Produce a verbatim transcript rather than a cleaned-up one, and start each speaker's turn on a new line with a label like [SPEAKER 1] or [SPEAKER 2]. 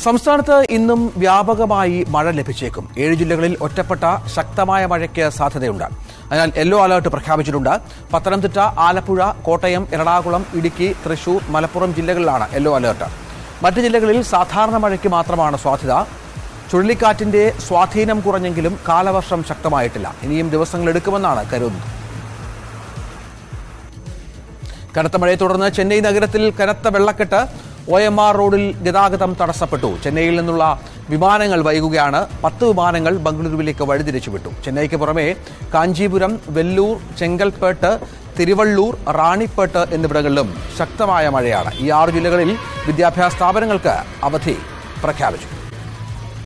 [SPEAKER 1] സംസ്ഥാനത്ത് ഇന്നും വ്യാപകമായി മഴ ലഭിച്ചേക്കും. ഏഴ് ജില്ലകളിൽ ഒറ്റപ്പെട്ട ശക്തമായ മഴയ്ക്ക് സാധ്യതയുണ്ട്. അതിനാൽ യെല്ലോ അലർട്ട് പ്രഖ്യാപിച്ചിട്ടുണ്ട്. പത്തനംതിട്ട, ആലപ്പുഴ, കോട്ടയം, എറണാകുളം, ഇടുക്കി, തൃശൂർ, മലപ്പുറം ജില്ലകളിലാണ് യെല്ലോ അലർട്ട്. മറ്റ് ജില്ലകളിൽ സാധാരണ മഴയ്ക്ക് മാത്രമാണ് സാധ്യത. ചുഴലിക്കാറ്റിന്റെ സ്വാധീനം കുറഞ്ഞെങ്കിലും കാലവർഷം ശക്തമായിട്ടില്ല. ഇനിയും ദിവസങ്ങളെടുക്കുമെന്നാണ് കരുതുന്നത്. കനത്ത മഴയെ തുടർന്ന് ചെന്നൈ നഗരത്തിൽ കനത്ത വെള്ളക്കെട്ട്. ഒ എം ആർ റോഡിൽ ഗതാഗതം തടസ്സപ്പെട്ടു. ചെന്നൈയിൽ നിന്നുള്ള വിമാനങ്ങൾ വൈകുകയാണ്. പത്ത് വിമാനങ്ങൾ ബംഗളൂരുവിലേക്ക് വഴിതിരിച്ചു വിട്ടു. ചെന്നൈക്ക് പുറമെ കാഞ്ചീപുരം, വെല്ലൂർ, ചെങ്കൽപ്പേട്ട്, തിരുവള്ളൂർ, റാണിപ്പേട്ട് എന്നിവിടങ്ങളിലും ശക്തമായ മഴയാണ്. ഈ ആറ് ജില്ലകളിൽ വിദ്യാഭ്യാസ സ്ഥാപനങ്ങൾക്ക് അവധി പ്രഖ്യാപിച്ചു.